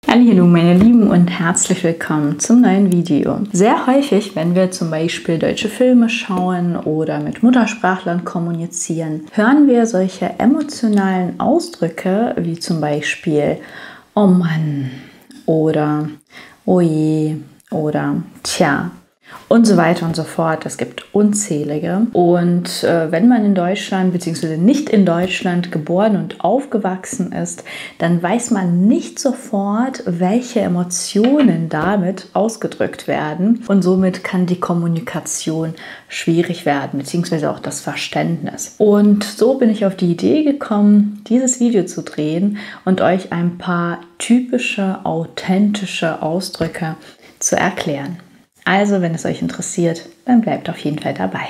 Hallo meine Lieben und herzlich willkommen zum neuen Video. Sehr häufig, wenn wir zum Beispiel deutsche Filme schauen oder mit Muttersprachlern kommunizieren, hören wir solche emotionalen Ausdrücke wie zum Beispiel "Oh Mann" oder "Oh je" oder "Tja" und so weiter und so fort. Es gibt unzählige. Und wenn man in Deutschland bzw. nicht in Deutschland geboren und aufgewachsen ist, dann weiß man nicht sofort, welche Emotionen damit ausgedrückt werden. Und somit kann die Kommunikation schwierig werden, beziehungsweise auch das Verständnis. Und so bin ich auf die Idee gekommen, dieses Video zu drehen und euch ein paar typische, authentische Ausdrücke zu erklären. Also, wenn es euch interessiert, dann bleibt auf jeden Fall dabei.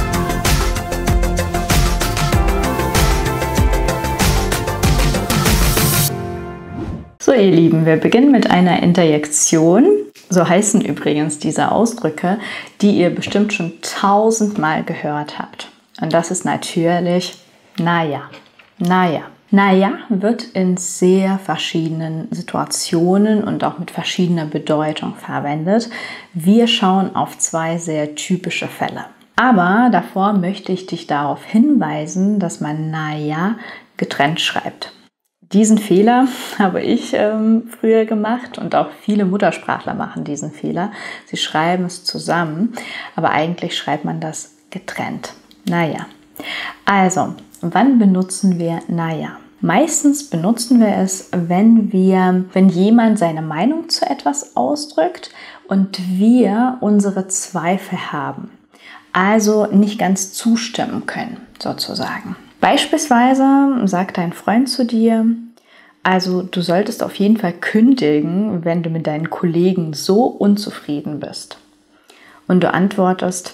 So, ihr Lieben, wir beginnen mit einer Interjektion. So heißen übrigens diese Ausdrücke, die ihr bestimmt schon 1000-mal gehört habt. Und das ist natürlich "naja". Naja. Naja wird in sehr verschiedenen Situationen und auch mit verschiedener Bedeutung verwendet. Wir schauen auf zwei sehr typische Fälle. Aber davor möchte ich dich darauf hinweisen, dass man naja getrennt schreibt. Diesen Fehler habe ich früher gemacht und auch viele Muttersprachler machen diesen Fehler. Sie schreiben es zusammen, aber eigentlich schreibt man das getrennt. Naja. Also, wann benutzen wir naja? Meistens benutzen wir es, wenn jemand seine Meinung zu etwas ausdrückt und wir unsere Zweifel haben. Also nicht ganz zustimmen können, sozusagen. Beispielsweise sagt dein Freund zu dir: Also du solltest auf jeden Fall kündigen, wenn du mit deinen Kollegen so unzufrieden bist. Und du antwortest: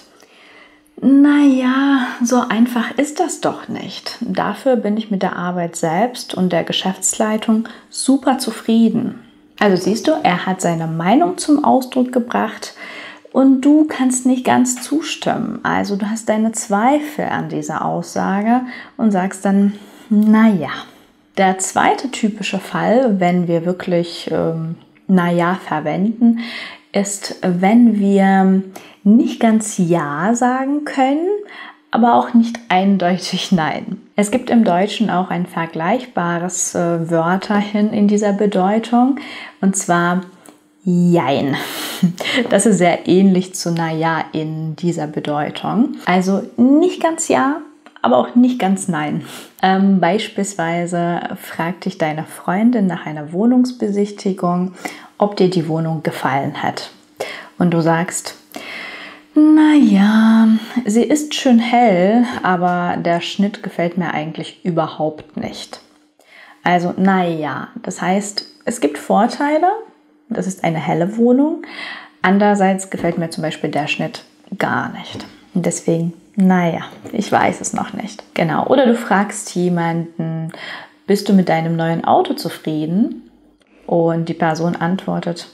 Naja, so einfach ist das doch nicht. Dafür bin ich mit der Arbeit selbst und der Geschäftsleitung super zufrieden. Also siehst du, er hat seine Meinung zum Ausdruck gebracht und du kannst nicht ganz zustimmen. Also du hast deine Zweifel an dieser Aussage und sagst dann naja. Der zweite typische Fall, wenn wir wirklich naja verwenden, ist, wenn wir nicht ganz ja sagen können, aber auch nicht eindeutig nein. Es gibt im Deutschen auch ein vergleichbares Wörterchen in dieser Bedeutung, und zwar jein. Das ist sehr ähnlich zu naja in dieser Bedeutung. Also nicht ganz ja, aber auch nicht ganz nein. Beispielsweise fragt dich deine Freundin nach einer Wohnungsbesichtigung, ob dir die Wohnung gefallen hat. Und du sagst: Naja, sie ist schön hell, aber der Schnitt gefällt mir eigentlich überhaupt nicht. Also naja, das heißt, es gibt Vorteile, das ist eine helle Wohnung. Andererseits gefällt mir zum Beispiel der Schnitt gar nicht. Und deswegen, naja, ich weiß es noch nicht. Genau. Oder du fragst jemanden: Bist du mit deinem neuen Auto zufrieden? Und die Person antwortet: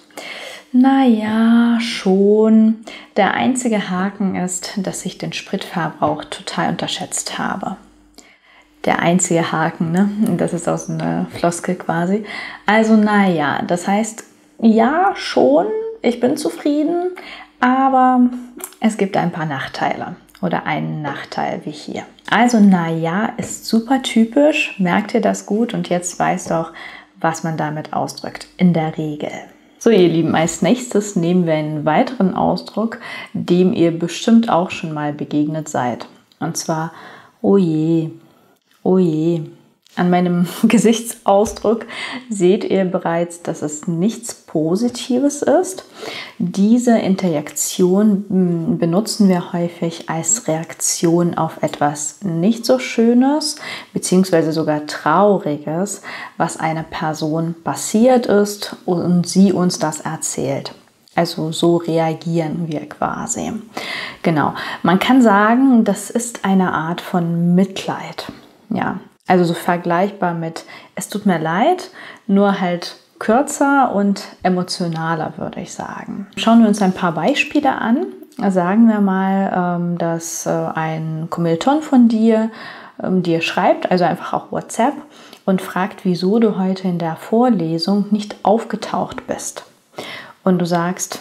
Naja, schon. Der einzige Haken ist, dass ich den Spritverbrauch total unterschätzt habe. Der einzige Haken, ne? Das ist aus einer Floskel quasi. Also naja, das heißt, ja, schon, ich bin zufrieden, aber es gibt ein paar Nachteile oder einen Nachteil wie hier. Also naja ist super typisch, merkt ihr das gut und jetzt weißt du auch, was man damit ausdrückt, in der Regel. So, ihr Lieben, als nächstes nehmen wir einen weiteren Ausdruck, dem ihr bestimmt auch schon mal begegnet seid. Und zwar "Oh je", "Oh je". An meinem Gesichtsausdruck seht ihr bereits, dass es nichts Positives ist. Diese Interjektion benutzen wir häufig als Reaktion auf etwas nicht so Schönes, beziehungsweise sogar Trauriges, was einer Person passiert ist und sie uns das erzählt. Also so reagieren wir quasi. Genau. Man kann sagen, das ist eine Art von Mitleid. Ja. Also so vergleichbar mit "Es tut mir leid", nur halt kürzer und emotionaler, würde ich sagen. Schauen wir uns ein paar Beispiele an. Sagen wir mal, dass ein Kommilton von dir dir schreibt, also einfach auch WhatsApp, und fragt, wieso du heute in der Vorlesung nicht aufgetaucht bist. Und du sagst,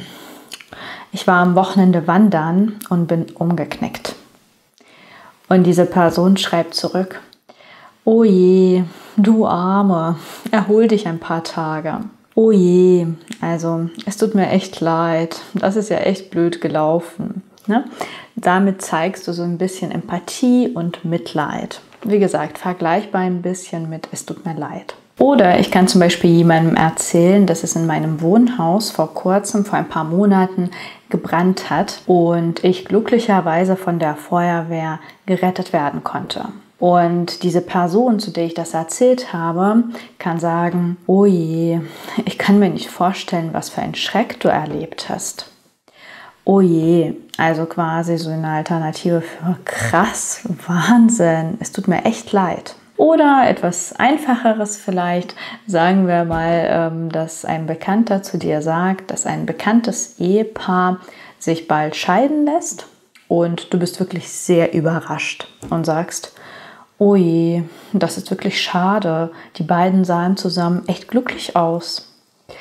ich war am Wochenende wandern und bin umgeknickt. Und diese Person schreibt zurück, oh je, du Arme, erhol dich ein paar Tage. Oh je, also es tut mir echt leid, das ist ja echt blöd gelaufen. Ne? Damit zeigst du so ein bisschen Empathie und Mitleid. Wie gesagt, vergleichbar ein bisschen mit es tut mir leid. Oder ich kann zum Beispiel jemandem erzählen, dass es in meinem Wohnhaus vor kurzem, vor ein paar Monaten, gebrannt hat und ich glücklicherweise von der Feuerwehr gerettet werden konnte. Und diese Person, zu der ich das erzählt habe, kann sagen, oh je, ich kann mir nicht vorstellen, was für einen Schreck du erlebt hast. Oh je, also quasi so eine Alternative für krass, Wahnsinn, es tut mir echt leid. Oder etwas Einfacheres vielleicht, sagen wir mal, dass ein Bekannter zu dir sagt, dass ein bekanntes Ehepaar sich bald scheiden lässt und du bist wirklich sehr überrascht und sagst, oh je, das ist wirklich schade, die beiden sahen zusammen echt glücklich aus.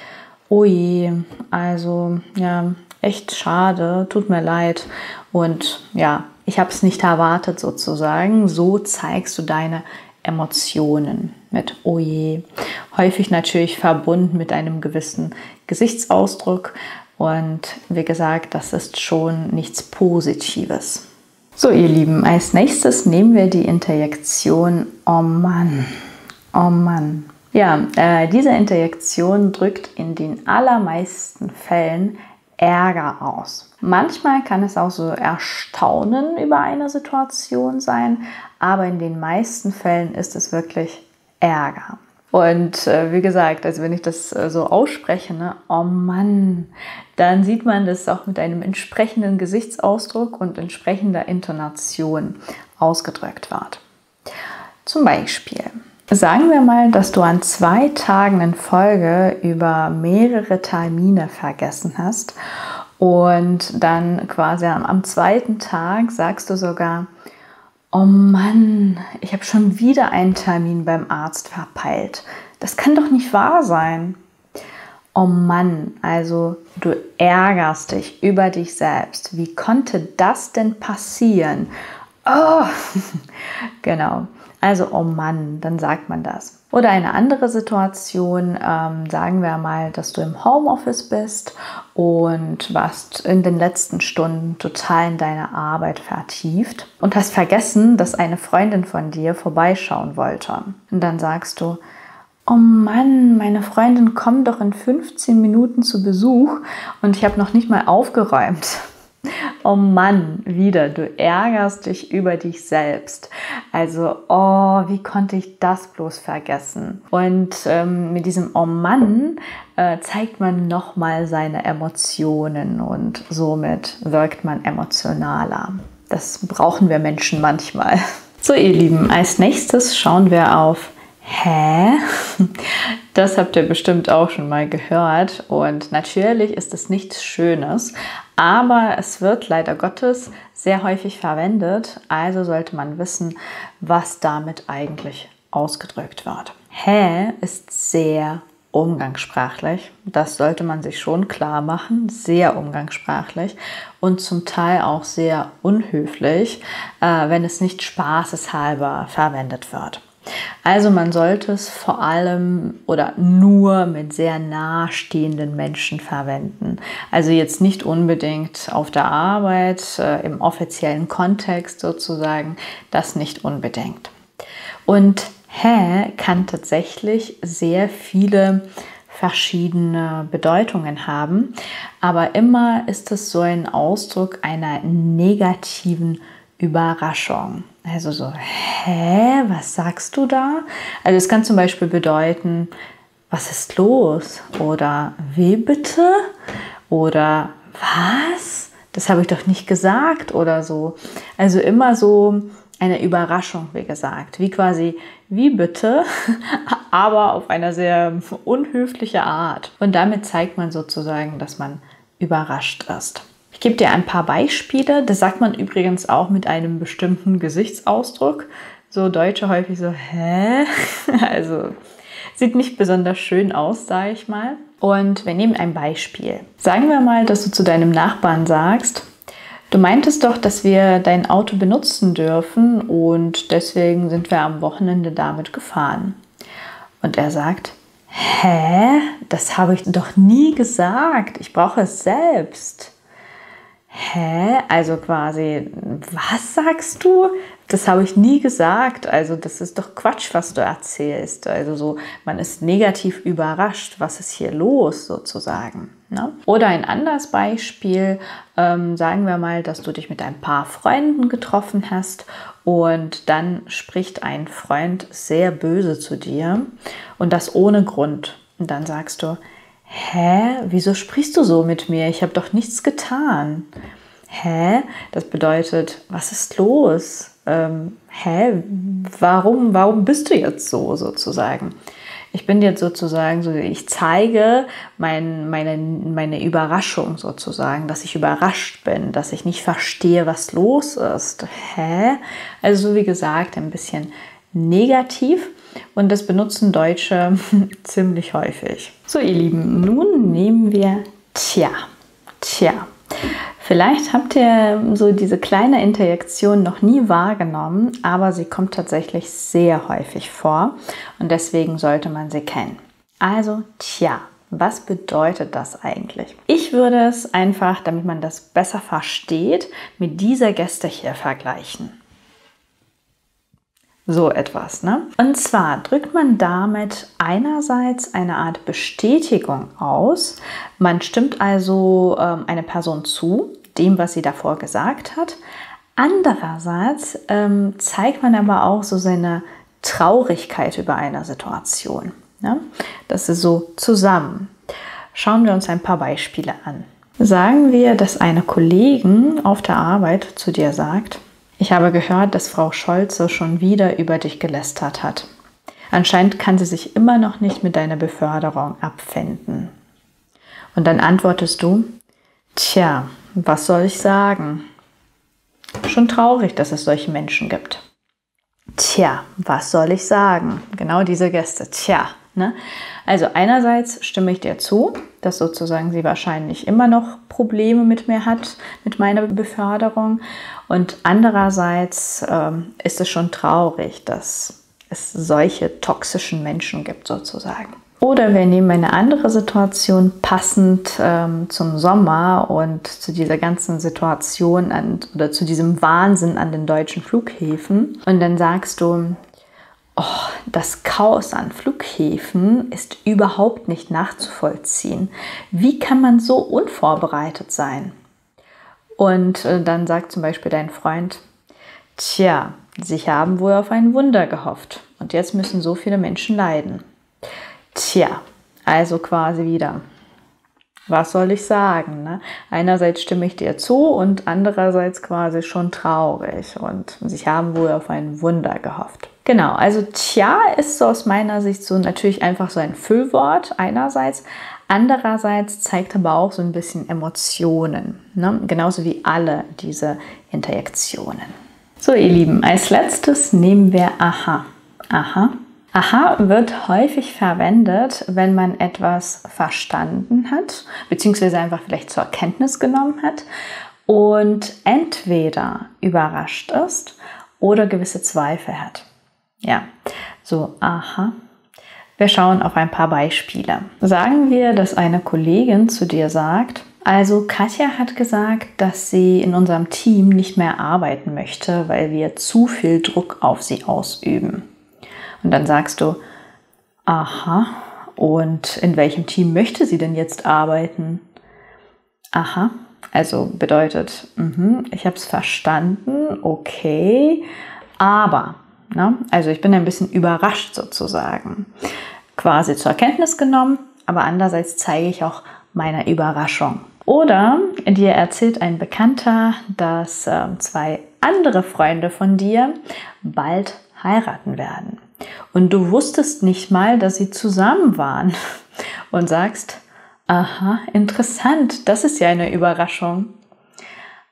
Oh je, also ja, echt schade, tut mir leid und ja, ich habe es nicht erwartet sozusagen, so zeigst du deine Emotionen mit oh je, häufig natürlich verbunden mit einem gewissen Gesichtsausdruck und wie gesagt, das ist schon nichts Positives. So ihr Lieben, als nächstes nehmen wir die Interjektion oh Mann, oh Mann. Ja, diese Interjektion drückt in den allermeisten Fällen Ärger aus. Manchmal kann es auch so Erstaunen über eine Situation sein, aber in den meisten Fällen ist es wirklich Ärger. Und wie gesagt, also wenn ich das so ausspreche, ne, oh Mann, dann sieht man das auch mit einem entsprechenden Gesichtsausdruck und entsprechender Intonation ausgedrückt wird. Zum Beispiel, sagen wir mal, dass du an 2 Tagen in Folge über mehrere Termine vergessen hast und dann quasi am 2. Tag sagst du sogar, oh Mann, ich habe schon wieder einen Termin beim Arzt verpeilt. Das kann doch nicht wahr sein. Oh Mann, also du ärgerst dich über dich selbst. Wie konnte das denn passieren? Oh, genau. Also, oh Mann, dann sagt man das. Oder eine andere Situation, sagen wir mal, dass du im Homeoffice bist und warst in den letzten Stunden total in deine Arbeit vertieft und hast vergessen, dass eine Freundin von dir vorbeischauen wollte. Und dann sagst du, oh Mann, meine Freundin kommt doch in 15 Minuten zu Besuch und ich habe noch nicht mal aufgeräumt. Oh Mann, wieder, du ärgerst dich über dich selbst. Also, oh, wie konnte ich das bloß vergessen? Und mit diesem oh Mann zeigt man nochmal seine Emotionen und somit wirkt man emotionaler. Das brauchen wir Menschen manchmal. So, ihr Lieben, als nächstes schauen wir auf Hä? Das habt ihr bestimmt auch schon mal gehört und natürlich ist es nichts Schönes, aber es wird leider Gottes sehr häufig verwendet, also sollte man wissen, was damit eigentlich ausgedrückt wird. Hä ist sehr umgangssprachlich, das sollte man sich schon klar machen, sehr umgangssprachlich und zum Teil auch sehr unhöflich, wenn es nicht spaßeshalber verwendet wird. Also man sollte es vor allem oder nur mit sehr nahestehenden Menschen verwenden. Also jetzt nicht unbedingt auf der Arbeit, im offiziellen Kontext sozusagen, das nicht unbedingt. Und hä kann tatsächlich sehr viele verschiedene Bedeutungen haben, aber immer ist es so ein Ausdruck einer negativen Überraschung. Also so, hä, was sagst du da? Also es kann zum Beispiel bedeuten, was ist los? Oder wie bitte? Oder was? Das habe ich doch nicht gesagt oder so. Also immer so eine Überraschung, wie gesagt. Wie quasi, wie bitte? Aber auf einer sehr unhöfliche Art. Und damit zeigt man sozusagen, dass man überrascht ist. Ich gebe dir ein paar Beispiele. Das sagt man übrigens auch mit einem bestimmten Gesichtsausdruck. So Deutsche häufig so, hä? Also sieht nicht besonders schön aus, sage ich mal. Und wir nehmen ein Beispiel. Sagen wir mal, dass du zu deinem Nachbarn sagst, du meintest doch, dass wir dein Auto benutzen dürfen und deswegen sind wir am Wochenende damit gefahren. Und er sagt, hä? Das habe ich doch nie gesagt. Ich brauche es selbst. Hä? Also quasi, was sagst du? Das habe ich nie gesagt. Also das ist doch Quatsch, was du erzählst. Also so, man ist negativ überrascht. Was ist hier los sozusagen? Ne? Oder ein anderes Beispiel, sagen wir mal, dass du dich mit ein paar Freunden getroffen hast und dann spricht ein Freund sehr böse zu dir und das ohne Grund. Und dann sagst du, hä, wieso sprichst du so mit mir? Ich habe doch nichts getan. Hä? Das bedeutet, was ist los? Warum bist du jetzt so sozusagen? Ich bin jetzt sozusagen so, ich zeige meine Überraschung sozusagen, dass ich überrascht bin, dass ich nicht verstehe, was los ist. Hä? Also wie gesagt, ein bisschen negativ und das benutzen Deutsche ziemlich häufig. So ihr Lieben, nun nehmen wir Tja. Vielleicht habt ihr so diese kleine Interaktion noch nie wahrgenommen, aber sie kommt tatsächlich sehr häufig vor und deswegen sollte man sie kennen. Also, tja, was bedeutet das eigentlich? Ich würde es einfach, damit man das besser versteht, mit dieser Geste hier vergleichen. So etwas, ne? Und zwar drückt man damit einerseits eine Art Bestätigung aus. Man stimmt also eine Person zu, dem, was sie davor gesagt hat. Andererseits zeigt man aber auch so seine Traurigkeit über eine Situation. Ne? Das ist so zusammen. Schauen wir uns ein paar Beispiele an. Sagen wir, dass eine Kollegin auf der Arbeit zu dir sagt, ich habe gehört, dass Frau Scholze schon wieder über dich gelästert hat. Anscheinend kann sie sich immer noch nicht mit deiner Beförderung abfinden. Und dann antwortest du, tja, was soll ich sagen? Schon traurig, dass es solche Menschen gibt. Tja, was soll ich sagen? Genau diese Geste, tja. Ne? Also einerseits stimme ich dir zu, dass sozusagen sie wahrscheinlich immer noch Probleme mit mir hat, mit meiner Beförderung. Und andererseits ist es schon traurig, dass es solche toxischen Menschen gibt sozusagen. Oder wir nehmen eine andere Situation passend zum Sommer und zu dieser ganzen Situation oder zu diesem Wahnsinn an den deutschen Flughäfen. Und dann sagst du, oh, das Chaos an Flughäfen ist überhaupt nicht nachzuvollziehen. Wie kann man so unvorbereitet sein? Und dann sagt zum Beispiel dein Freund, tja, sie haben wohl auf ein Wunder gehofft und jetzt müssen so viele Menschen leiden. Tja, also quasi wieder, was soll ich sagen? Ne? Einerseits stimme ich dir zu und andererseits quasi schon traurig und sie haben wohl auf ein Wunder gehofft. Genau, also tja ist so aus meiner Sicht so natürlich einfach so ein Füllwort einerseits. Andererseits zeigt aber auch so ein bisschen Emotionen, ne? Genauso wie alle diese Interaktionen. So ihr Lieben, als letztes nehmen wir aha. Aha wird häufig verwendet, wenn man etwas verstanden hat, beziehungsweise einfach vielleicht zur Kenntnis genommen hat und entweder überrascht ist oder gewisse Zweifel hat. Ja, so aha. Wir schauen auf ein paar Beispiele. Sagen wir, dass eine Kollegin zu dir sagt, also Katja hat gesagt, dass sie in unserem Team nicht mehr arbeiten möchte, weil wir zu viel Druck auf sie ausüben. Und dann sagst du, aha, und in welchem Team möchte sie denn jetzt arbeiten? Aha, also bedeutet, ich habe es verstanden, okay, aber, ne? Also ich bin ein bisschen überrascht sozusagen, quasi zur Kenntnis genommen, aber andererseits zeige ich auch meine Überraschung. Oder dir erzählt ein Bekannter, dass zwei andere Freunde von dir bald heiraten werden. Und du wusstest nicht mal, dass sie zusammen waren und sagst, aha, interessant, das ist ja eine Überraschung.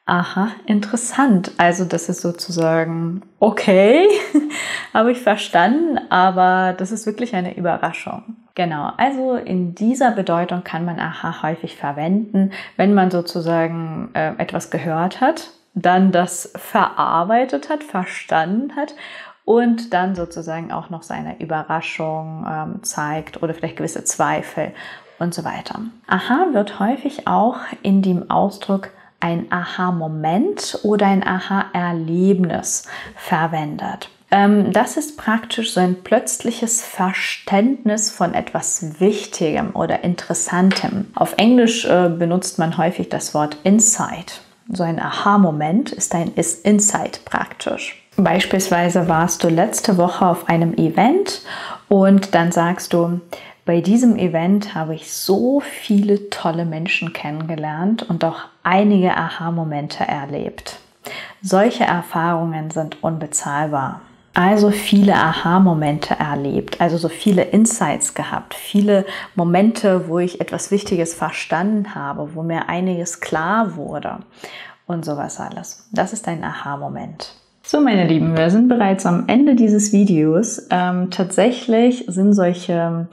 Aha, interessant. Also das ist sozusagen okay, habe ich verstanden, aber das ist wirklich eine Überraschung. Genau, also in dieser Bedeutung kann man aha häufig verwenden, wenn man sozusagen etwas gehört hat, dann das verarbeitet hat, verstanden hat und dann sozusagen auch noch seine Überraschung zeigt oder vielleicht gewisse Zweifel und so weiter. Aha wird häufig auch in dem Ausdruck ein Aha-Moment oder ein Aha-Erlebnis verwendet. Das ist praktisch so ein plötzliches Verständnis von etwas Wichtigem oder Interessantem. Auf Englisch benutzt man häufig das Wort Insight. So ein Aha-Moment ist ein Insight praktisch. Beispielsweise warst du letzte Woche auf einem Event und dann sagst du, bei diesem Event habe ich so viele tolle Menschen kennengelernt und auch einige Aha-Momente erlebt. Solche Erfahrungen sind unbezahlbar. Also viele Aha-Momente erlebt, also so viele Insights gehabt, viele Momente, wo ich etwas Wichtiges verstanden habe, wo mir einiges klar wurde und sowas alles. Das ist ein Aha-Moment. So, meine Lieben, wir sind bereits am Ende dieses Videos. Tatsächlich sind solche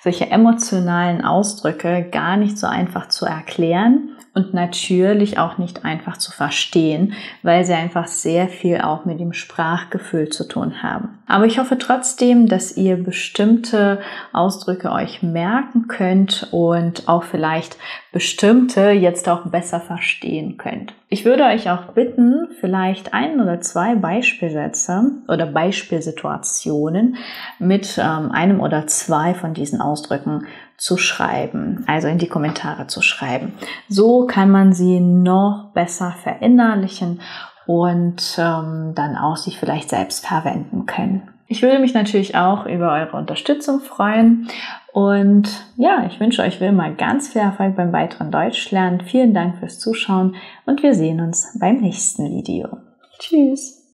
emotionalen Ausdrücke gar nicht so einfach zu erklären und natürlich auch nicht einfach zu verstehen, weil sie einfach sehr viel auch mit dem Sprachgefühl zu tun haben. Aber ich hoffe trotzdem, dass ihr bestimmte Ausdrücke euch merken könnt und auch vielleicht bestimmte jetzt auch besser verstehen könnt. Ich würde euch auch bitten, vielleicht 1 oder 2 Beispielsätze oder Beispielsituationen mit einem oder 2 von diesen Ausdrücken zu schreiben, also in die Kommentare zu schreiben. So kann man sie noch besser verinnerlichen und dann auch sich vielleicht selbst verwenden können. Ich würde mich natürlich auch über eure Unterstützung freuen und ja, ich wünsche euch wie immer ganz viel Erfolg beim weiteren Deutschlernen. Vielen Dank fürs Zuschauen und wir sehen uns beim nächsten Video. Tschüss!